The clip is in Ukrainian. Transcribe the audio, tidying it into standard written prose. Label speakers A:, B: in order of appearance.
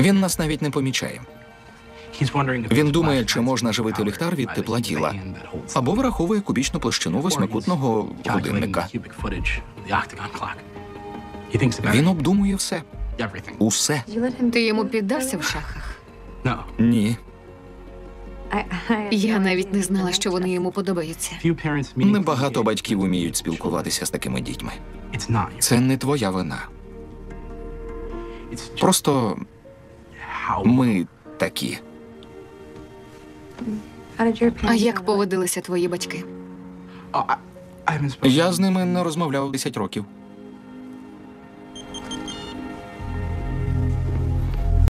A: Він нас навіть не помічає. Він думає, чи можна живити ліхтар від тепла тіла, або враховує кубічну площину восьмикутного годинника. Він обдумує все. Усе.
B: Ти йому піддався в шахах?
A: Ні.
B: Я навіть не знала, що вони йому подобаються.
A: Небагато батьків уміють спілкуватися з такими дітьми. Це не твоя вина. Просто ми такі.
B: А як поводилися твої батьки?
A: Я з ними не розмовляв 10 років.